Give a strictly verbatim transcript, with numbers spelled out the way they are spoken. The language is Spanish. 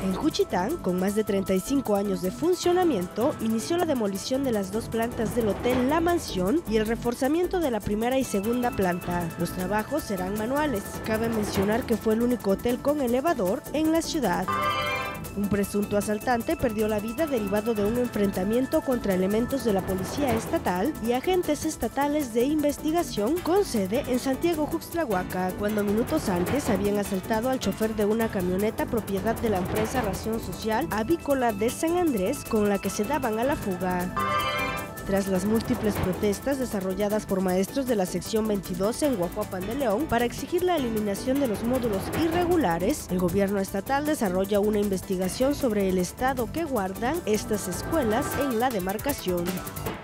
En Juchitán, con más de treinta y cinco años de funcionamiento, inició la demolición de las dos plantas del hotel La Mansión y el reforzamiento de la primera y segunda planta. Los trabajos serán manuales. Cabe mencionar que fue el único hotel con elevador en la ciudad. Un presunto asaltante perdió la vida derivado de un enfrentamiento contra elementos de la policía estatal y agentes estatales de investigación con sede en Santiago Juxtlahuaca, cuando minutos antes habían asaltado al chofer de una camioneta propiedad de la empresa Ración Social Avícola de San Andrés, con la que se daban a la fuga. Tras las múltiples protestas desarrolladas por maestros de la sección veintidós en Guajuapan de León para exigir la eliminación de los módulos irregulares, el gobierno estatal desarrolla una investigación sobre el estado que guardan estas escuelas en la demarcación.